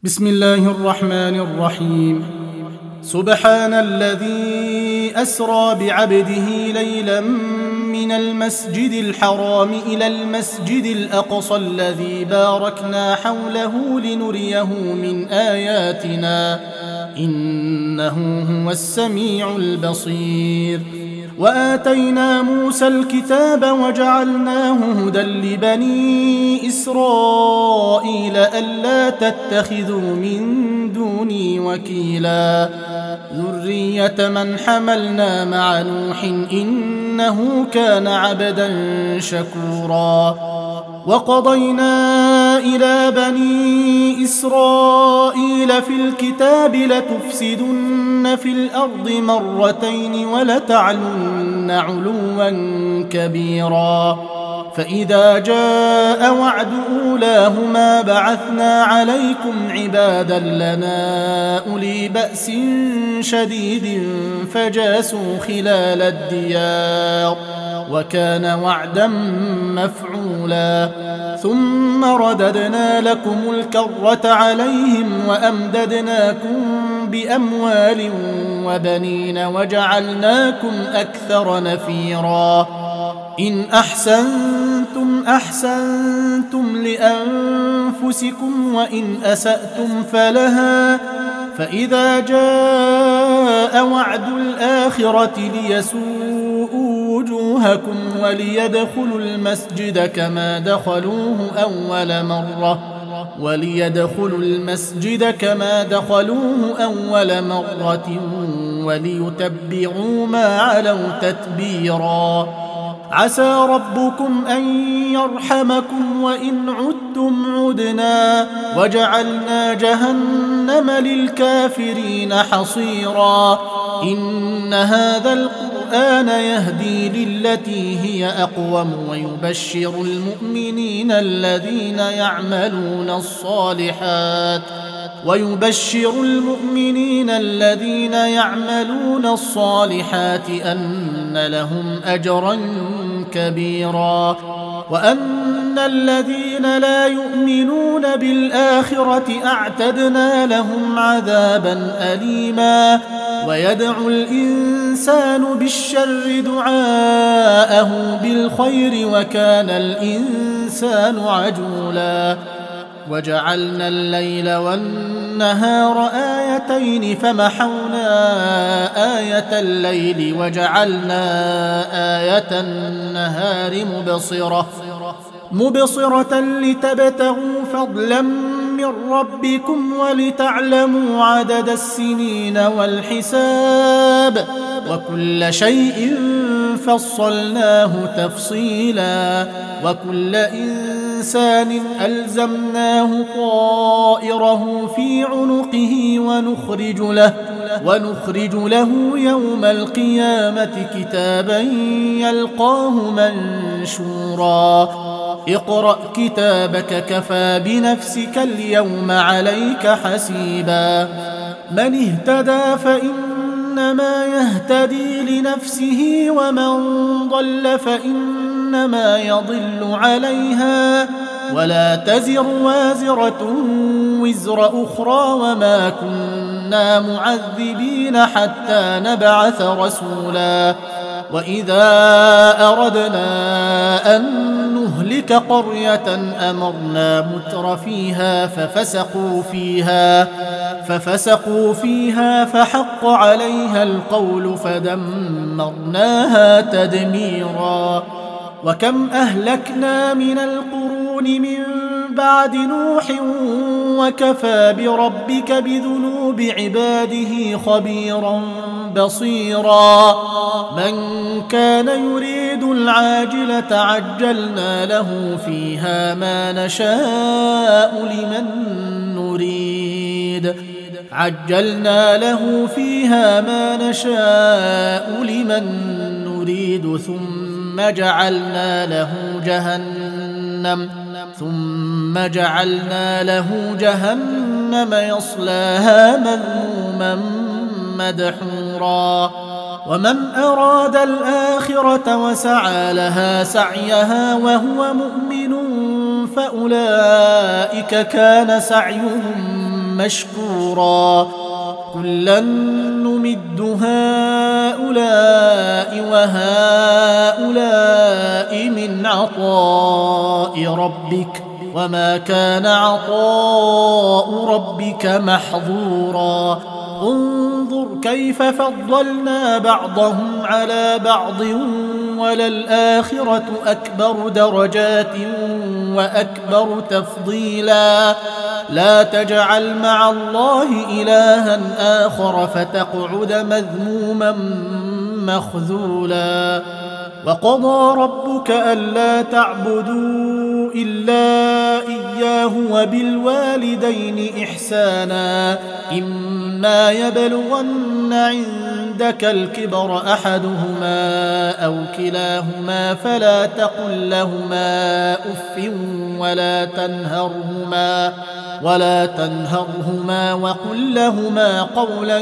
بسم الله الرحمن الرحيم. سبحان الذي أسرى بعبده ليلا من المسجد الحرام إلى المسجد الأقصى الذي باركنا حوله لنريه من آياتنا إنه هو السميع البصير. وآتينا موسى الكتاب وجعلناه هدى لبني إسرائيل ألا تتخذوا من دوني وكيلا ذرية من حملنا مع نوح إنه كان عبدا شكورا. وقضينا إلى بني إسرائيل في الكتاب لتفسدن في الأرض مرتين ولتعلن علوا كبيرا. فإذا جاء وعد أولاهما بعثنا عليكم عبادا لنا أولي بأس شديد فجاسوا خلال الديار وكان وعدا مفعولا. ثم رددنا لكم الكرة عليهم وأمددناكم بأموال وبنين وجعلناكم أكثر نفيرا. إن أحسنتم لأنفسكم وإن أسأتم فلها. فإذا جاء وعد الآخرة ليسوءوا وجوهكم وليدخلوا المسجد كما دخلوه أول مرة وليتبعوا ما علوا تتبيرا. عسى ربكم أن يرحمكم وإن عدتم عدنا وجعلنا جهنم للكافرين حصيرا. إن هذا القرآن يهدي للتي هي أقوم ويبشر المؤمنين الذين يعملون الصالحات أن لهم أجرا كبيرا. وأن الذين لا يؤمنون بالآخرة أعتدنا لهم عذابا أليما. ويدعو الإنسان بالشر دعاءه بالخير وكان الإنسان عجولا. وجعلنا الليل والنهار آيتين فمحونا آية الليل وجعلنا آية النهار مبصرة لتبتغوا فضلا من ربكم ولتعلموا عدد السنين والحساب وكل شيء فصلناه تفصيلا. وكل إنسان ألزمناه طائره في عنقه ونخرج له يوم القيامة كتابا يلقاه منشورا. اقرأ كتابك كفى بنفسك اليوم عليك حسيبا. من اهتدى فإنما يهتدي لنفسه ومن ضل فإنما يضل عليها ولا تزر وازرة وزر أخرى وما كنا معذبين حتى نبعث رسولا. وإذا أردنا أن نهلك قرية أمرنا متر فيها ففسقوا فيها فحق عليها القول فدمرناها تدميرا. وكم أهلكنا من القرون من بعد نوح وكفى بربك بذنوب عباده خبيرا بصيرا. من كان يريد العاجلة عجلنا له فيها ما نشاء لمن نريد ثم جعلنا له جهنم يصلاها مذموما مدحورا. ومن أراد الآخرة وسعى لها سعيها وهو مؤمن فأولئك كان سعيهم مشكورا كلا نمد هؤلاء وهؤلاء من عطاء ربك وما كان عطاء ربك محظورا انظر كيف فضلنا بعضهم على بعض وللآخرة أكبر درجات وأكبر تفضيلا لا تجعل مع الله إلها آخر فتقعد مذموما مخذولا وقضى ربك ألا تعبدوا إلا إياه وبالوالدين إحسانا إما يبلغن عندك الكبر أحدهما أو كلاهما فلا تقل لهما أف ولا تنهرهما وقل لهما قولا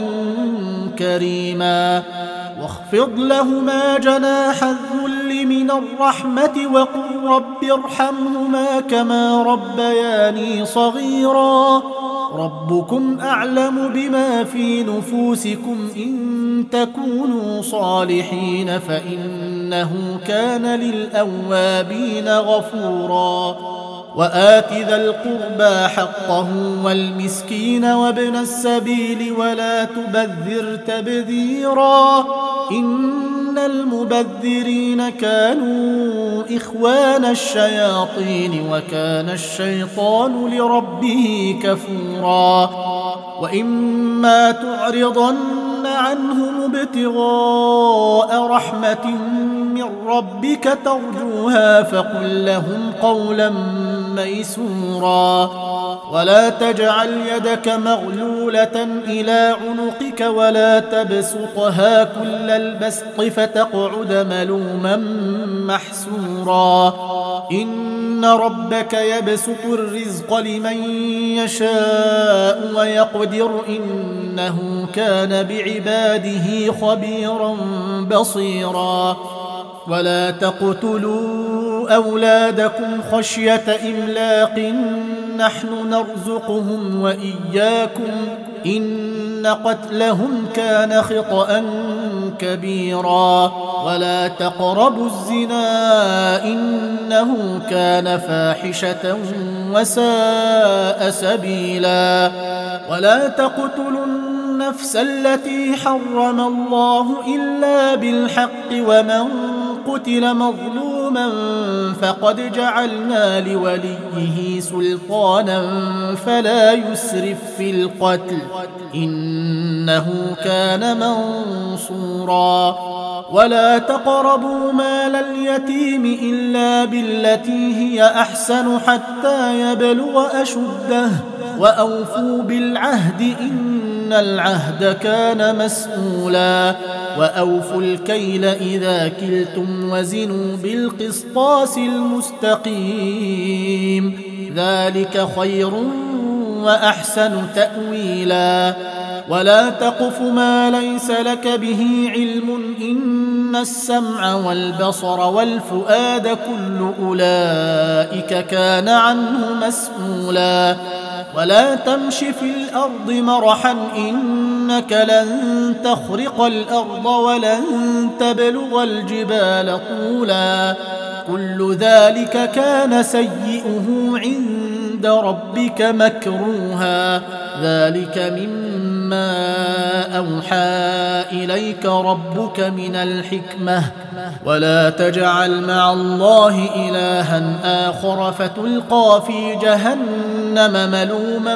كريما واخفض لهما جناح الذل من الرحمة وقل رب ارحمهما كما ربياني صغيرا ربكم أعلم بما في نفوسكم إن تكونوا صالحين فإنه كان للأوابين غفورا وآت ذا القربى حقه والمسكين وابن السبيل ولا تبذر تبذيرا إن المبذرين كانوا إخوان الشياطين وكان الشيطان لربه كفورا وإما تعرضن عنهم ابتغاء رحمة من ربك ترجوها فقل لهم قولا ميسورا ولا تجعل يدك مغلولة إلى عنقك ولا تبسطها كل البسط فتقعد ملوما محسورا إن ربك يبسط الرزق لمن يشاء ويقدر إنه كان بعباده خبيرا بصيرا ولا تقتلوا أولادكم خشية إملاق نحن نرزقهم وإياكم إن قتلهم كان خطأ كبيرا ولا تقربوا الزنا إنه كان فاحشة وساء سبيلا ولا تقتلوا النفس التي حرم الله إلا بالحق ومن قتل مظلوما فقد جعلنا لوليه سلطانا فلا يسرف في القتل إنه كان منصورا ولا تقربوا مال اليتيم إلا بالتي هي أحسن حتى يبلغ أشده وأوفوا بالعهد إن العهد كان مسؤولا وأوفوا الكيل إذا كلتم وزنوا بالقسطاس المستقيم ذلك خير وأحسن تأويلا ولا تقف ما ليس لك به علم إن السمع والبصر والفؤاد كل أولئك كان عنه مسؤولا ولا تمش في الأرض مرحا إنك لن تخرق الأرض ولن تبلغ الجبال طولا كل ذلك كان سيئه عند ربك مكروها ذلك مما أوحى إليك ربك من الحكمة ولا تجعل مع الله إلها آخر فتلقى في جهنم ملوما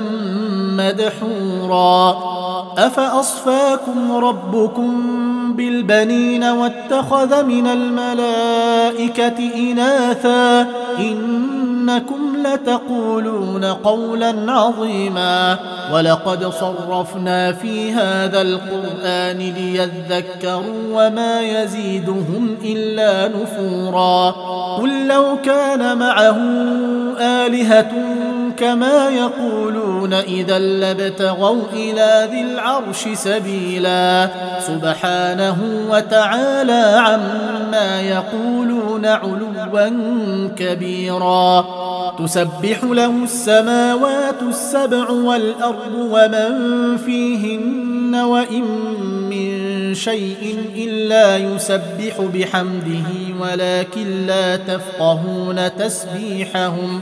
مدحورا أفأصفاكم ربكم بالبنين واتخذ من الملائكة إناثا إنكم لتقولون قولا عظيما ولقد صرفنا في هذا القرآن ليذكروا وما يزيدهم إلا نفورا قل لو كان معه آلهة كما يقولون إذا لابتغوا إلى ذي العرش سبيلا سبحانه وتعالى عما يقولون علوا كبيرا تسبح له السماوات السبع والأرض ومن فيهن وإن من شيء إلا يسبح بحمده ولكن لا تفقهون تسبيحهم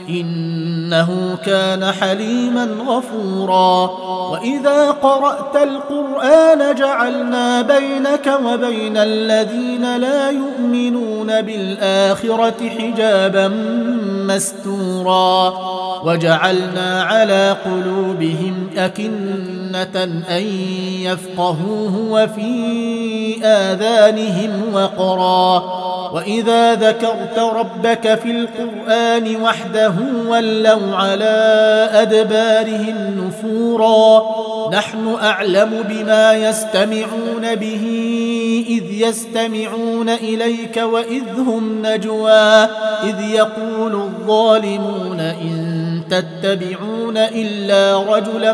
إنه كان حليما غفورا وإذا قرأت القرآن جعلنا بينك وبين الذين لا يؤمنون بالآخرة حجابا مستورا وجعلنا على قلوبهم أكنة أن يفقهوه وفي آذانهم وقرا وإذا ذكرت ربك في القرآن وحده ولوا على أدبارهم نفورا نحن أعلم بما يستمعون به إذ يستمعون إليك وإذ هم نجوى إذ يقول الظالمون إن تتبعون إلا رجلا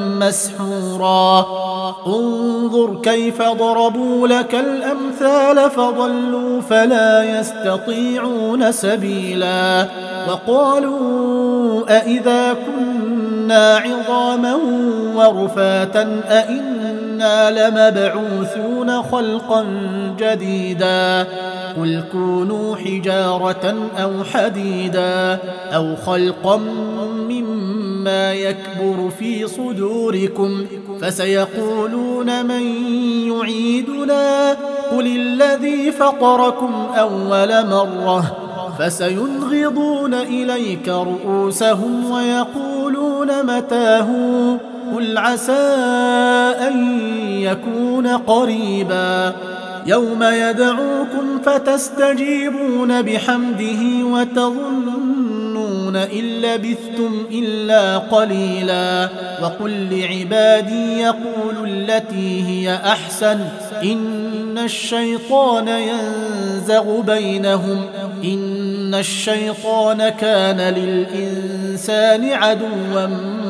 مسحورا انظر كيف ضربوا لك الأمثال فضلوا فلا يستطيعون سبيلا وقالوا أإذا كنا عظاما ورفاتا أإنا لمبعوثون خلقا جديدا قل كونوا حجارة أو حديدا أو خلقا مما يكبر في صدوركم فسيقولون من يعيدنا قل الذي فطركم أول مرة فسينغضون إليك رؤوسهم ويقولون متاه قل عسى أن يكون قريبا يوم يدعوكم فتستجيبون بحمده وتظنون إن لبثتم إلا قليلا وقل لعبادي يقولوا التي هي أحسن إن الشيطان ينزغ بينهم إن الشيطان كان للإنسان عدوا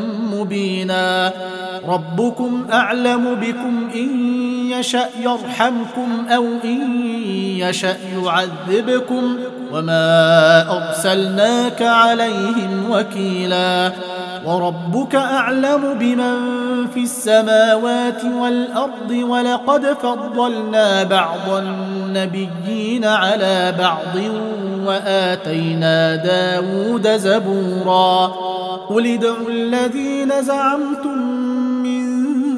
مبينا ربكم أعلم بكم إن يشأ يرحمكم أو إن يشأ يعذبكم وما أرسلناك عليهم وكيلا وربك أعلم بمن في السماوات والأرض ولقد فضلنا بعض النبيين على بعض وآتينا داود زبورا قل ادعوا الذين زعمتم من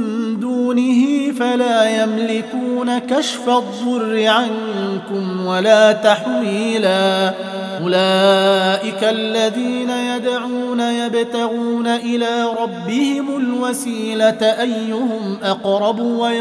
دونه فلا يملكون كشف الضر عنكم ولا تحويلا أولئك الذين يدعون يبتغون إلى ربهم الوسيلة أيهم أقرب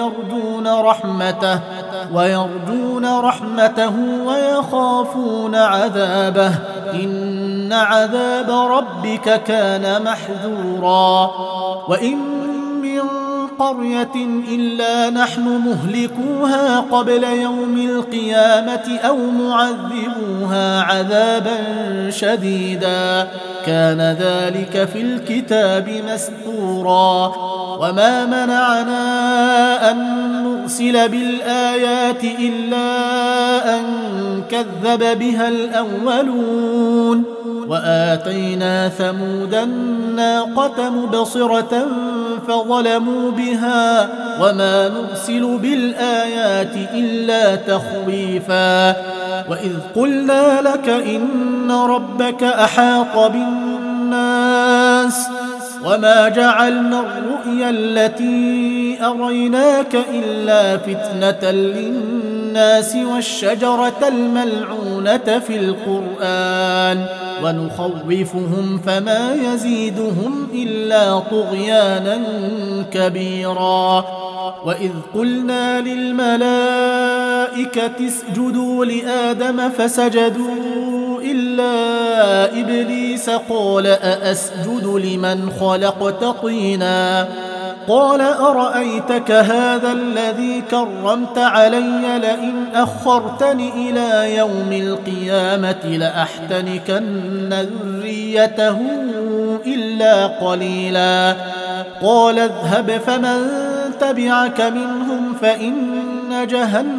ويرجون رحمته ويخافون عذابه إن عذاب ربك كان محذورا وإن من قرية إلا نحن مهلكوها قبل يوم القيامة أو معذبوها عذابا شديدا كان ذلك في الكتاب مسطورا وما منعنا أن نرسل بالآيات إلا أن كذب بها الأولون وآتينا ثمود الناقة مبصرة فظلموا بها وما نرسل بالآيات إلا تخويفا وإذ قلنا لك إن ربك أحاط بالناس وما جعلنا الرؤيا التي أريناك إلا فتنة للناس والشجرة الملعونة في القرآن ونخوفهم فما يزيدهم إلا طغيانا كبيرا وإذ قلنا للملائكة اسجدوا لآدم فسجدوا إلا إبليس قال أأسجد لمن خلقت طينا قال أرأيتك هذا الذي كرمت علي لئن أخرتني إلى يوم القيامة لأحتنكن ذريته إلا قليلا قال اذهب فمن تبعك منهم فإن جهنم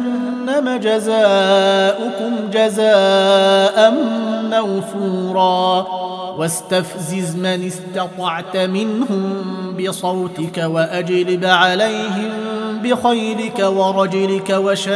جهنم جزاؤكم جزاء موفورا واستفزز من استطعت منهم بصوتك وأجلب عليهم بخيلك ورجلك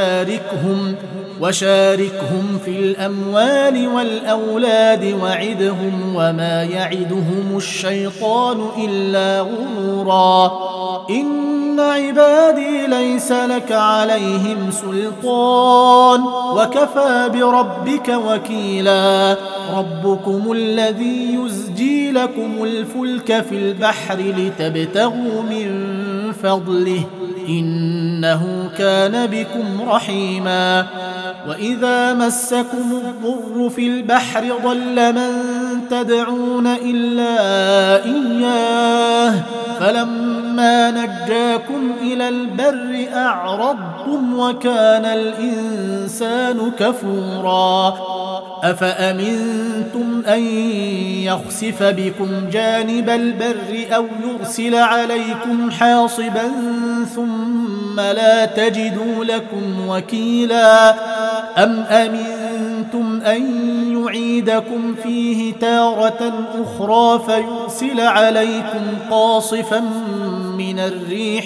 وشاركهم في الأموال والأولاد وعدهم وما يعدهم الشيطان إلا غرورا إن عبادي ليس لك عليهم سلطان وكفى بربك وكيلا ربكم الذي يزجي لكم الفلك في البحر لتبتغوا من فضله إنه كان بكم رحيما وإذا مسكم الضر في البحر ضل من تدعون إلا إياه فلما نجاكم إلى البر أعرضتم وكان الإنسان كفورا أفأمنتم أن يخسف بكم جانب البر أو يرسل عليكم حاصبا ثم لا تجدوا لكم وكيلا أم أمنتم أن يعيدكم فيه تارة أخرى فيرسل عليكم قاصفا من الريح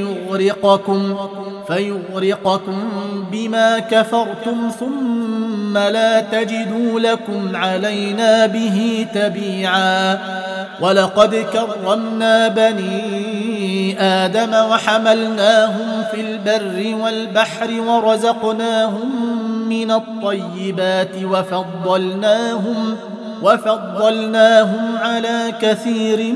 فيغرقكم بما كفرتم ثم لا تجدوا لكم علينا به تبيعا ولقد كرمنا بني آدم وحملناهم في البر والبحر ورزقناهم من الطيبات وفضلناهم على كثير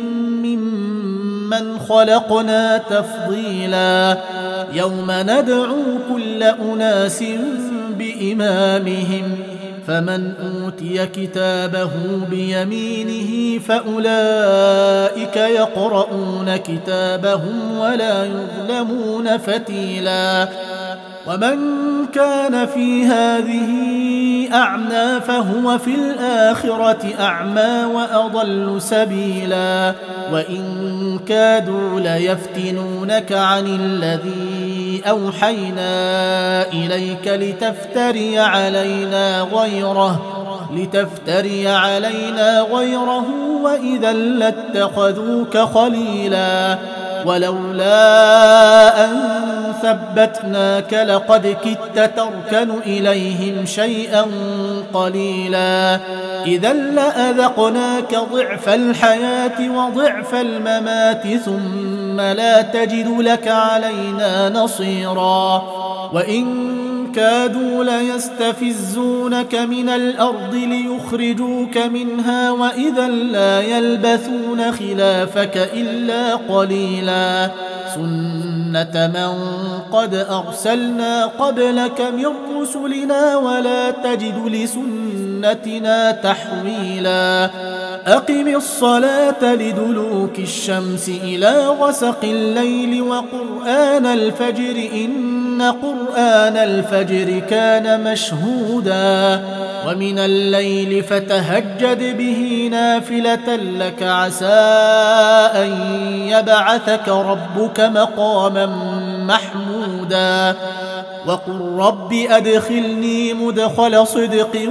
ممن خلقنا تفضيلا يوم ندعو كل أناس بإمامهم فمن أوتي كتابه بيمينه فأولئك يقرؤون كتابهم ولا يظلمون فتيلا ومن كان في هذه أعمى فهو في الآخرة أعمى وأضل سبيلا وإن كادوا ليفتنونك عن الذي أوحينا إليك لتفتري علينا غيره وإذا لاتخذوك خليلا ولولا أن ثبتناك لقد كدت تركن إليهم شيئا قليلا إذا لأذقناك ضعف الحياة وضعف الممات ثم لا تجد لك علينا نصيرا وإن كادوا ليستفزونك من الأرض ليخرجوك منها وإذا لا يلبثون خلافك إلا قليلا سنة من قد أرسلنا قبلك من رسلنا ولا تجد لسنتنا تحويلا أقم الصلاة لدلوك الشمس إلى غسق الليل وقرآن الفجر إن قرآن الفجر كان مشهودا ومن الليل فتهجد به نافلة لك عسى أن يبعثك ربك مقاما محمودا وقل رب أدخلني مدخل صدق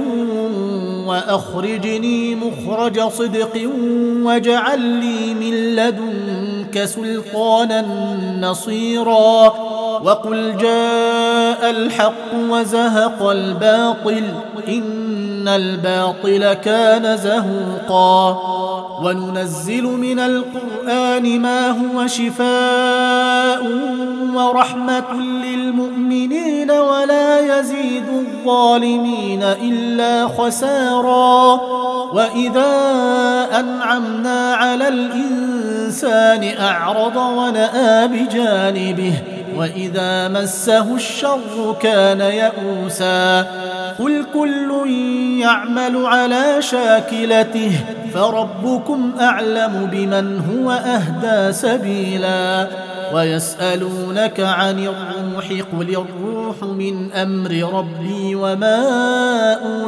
وأخرجني مخرج صدق واجعل لي من لدنك سلطانا نصيرا وقل جاء الحق وزهق الباطل إن الباطل كان زهوقا وننزل من القرآن ما هو شفاء ورحمة للمؤمنين ولا يزيد الظالمين إلا خسارا وإذا أنعمنا على الإنسان أعرض ونأى بجانبه وإذا مسه الشر كان يئوسا قل كل يعمل على شاكلته فربكم أعلم بمن هو أهدى سبيلا ويسألونك عن الروح قل الروح من أمر ربي وما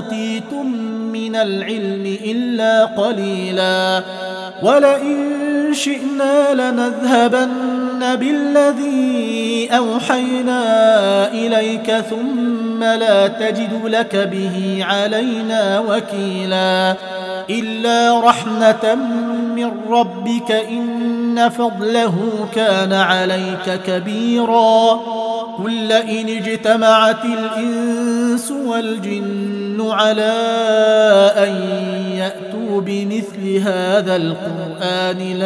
أوتيتم من العلم إلا قليلا ولئن شئنا لنذهبن بالذي أوحينا إليك ثم لا تجد لك به علينا وكيلا إلا رحمة من ربك إن فضله كان عليك كبيرا قل لئن اجتمعت الإنس والجن على أن يأتوا بمثل هذا القرآن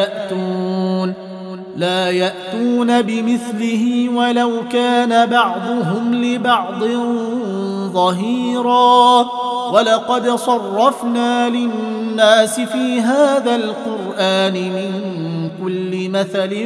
لا يأتون بمثله ولو كان بعضهم لبعض ظهيرا ولقد صرفنا للناس في هذا القرآن من كل مثل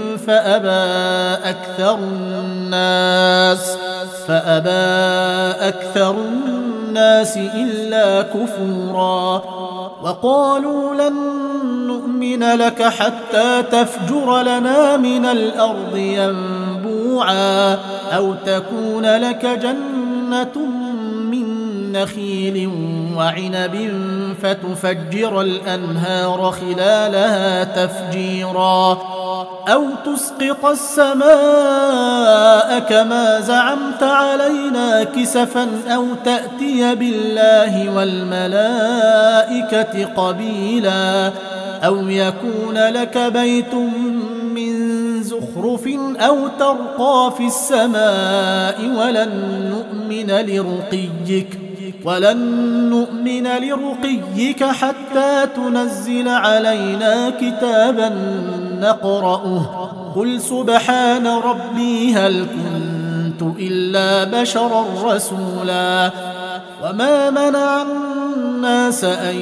فأبى أكثر الناس إلا كفورا وقالوا لن نؤمن لك حتى تفجر لنا من الأرض ينبوعا أو تكون لك جنة من نخيل وعنب فتفجر الأنهار خلالها تفجيرا أو تسقط السماء كما زعمت علينا كسفا أو تأتي بالله والملائكة قبيلا أو يكون لك بيت من زخرف أو ترقى في السماء ولن نؤمن لرقيك حتى تنزل علينا كتابا نقرأه قل سبحان ربي هل كنت إلا بشرا رسولا وما منع الناس أن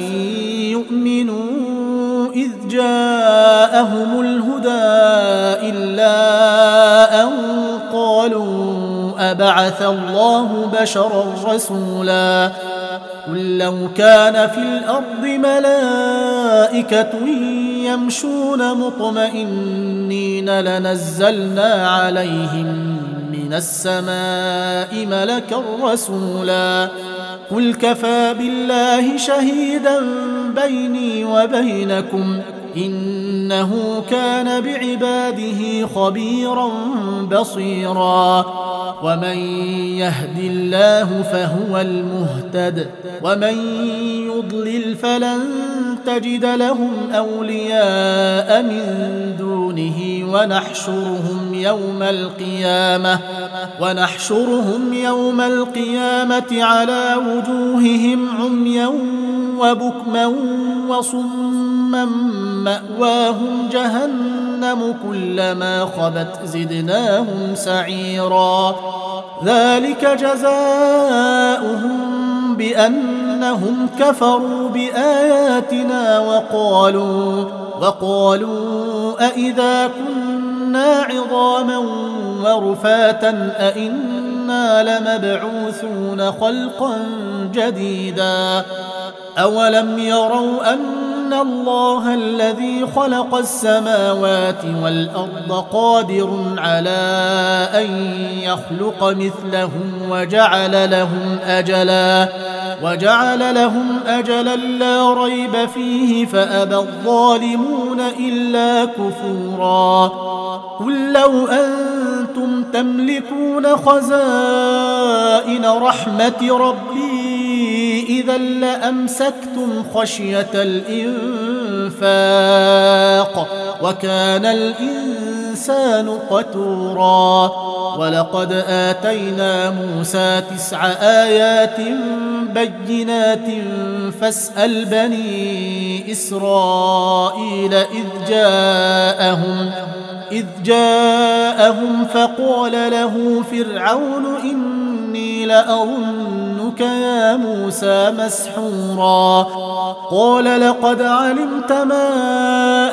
يؤمنوا إذ جاءهم الهدى إلا أن قالوا أبعث الله بشرا رسولا قل لو كان في الأرض ملائكة يمشون مطمئنين لنزلنا عليهم من السماء ملكا رسولا قل كفى بالله شهيدا بيني وبينكم إنه كان بعباده خبيرا بصيرا ومن يهد الله فهو المهتد ومن يضلل فلن تجد لهم أولياء من دونه ونحشرهم يوم القيامة على وجوههم عميا وبكما وصما مأواهم جهنم كلما خبت زدناهم سعيرا ذلك جزاؤهم بأنهم كفروا بآياتنا وقالوا أإذا كنا عظاما ورفاتا أإنا لمبعوثون خلقا جديدا أولم يروا أن الله الذي خلق السماوات والأرض قادر على أن يخلق مثلهم وجعل لهم أجلا لا ريب فيه فأبى الظالمون إلا كفورا قل لو أنتم تملكون خزائن رحمة ربي إذا لأمسكتم خشية الإنفاق وكان الإنسان قتورا ولقد آتينا موسى 9 آيات بينات فاسأل بني إسرائيل إذ جاءهم فقال له فرعون إني لأظنك يا موسى مسحورا قال لقد علمت ما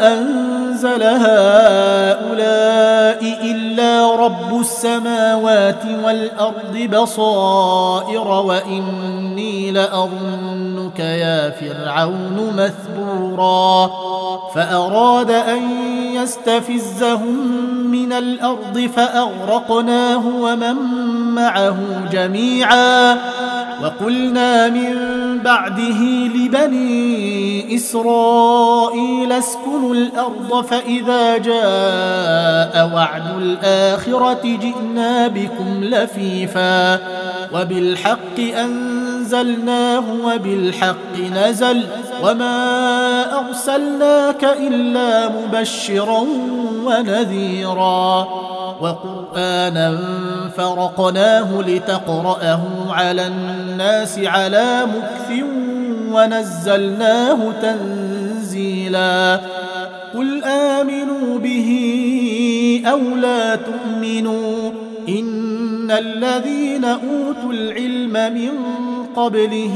أنزل هؤلاء إلا رب السماوات السماوات والأرض بصائر وإني لأظنك يا فرعون مثبورا فأراد أن يستفزهم من الأرض فأغرقناه ومن معه جميعا وقلنا من بعده لبني إسرائيل اسكنوا الأرض فإذا جاء وعد الآخرة جئنا بكم لفيفا وبالحق أنزلناه وبالحق نزل وما أرسلناك إلا مبشرا ونذيرا وقرآنا فرقناه لتقرأه على الناس على مكث ونزلناه تنزيلا قل آمنوا به أو لا تؤمنوا إن الذين أوتوا العلم من قبله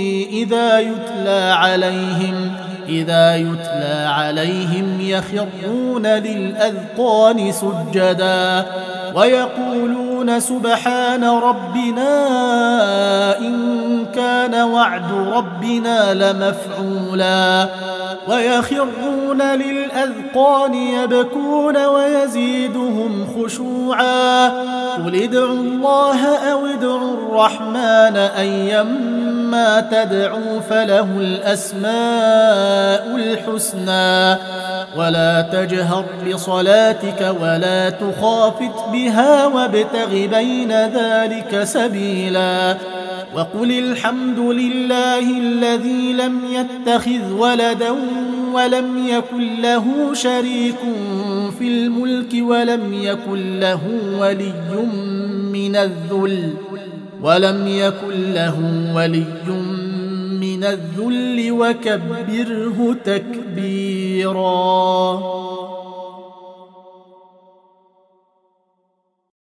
إذا يتلى عليهم يخرون للأذقان سجدا ويقولون سبحان ربنا إن كان وعد ربنا لمفعولا ويخرون للأذقان يبكون ويزيدهم خشوعا قل ادعوا الله أو ادعوا الرحمن أيما تدعوا فله الأسماء الحسنى ولا تجهر بصلاتك ولا تخافت بها وابتغ بين ذلك سبيلا وقل الحمد لله الذي لم يتخذ ولدا ولم يكن له شريك في الملك ولم يكن له ولي من الذل وكبره تكبيرا.